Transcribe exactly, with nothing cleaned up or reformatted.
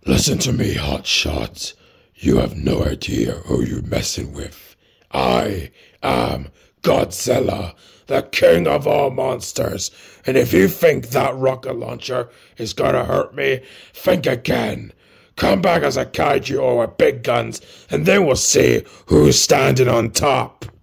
Listen to me, hotshot. You have no idea who you're messing with. I am Godzilla, the king of all monsters. And if you think that rocket launcher is gonna hurt me, think again. Come back as a kaiju or with big guns, and then we'll see who's standing on top.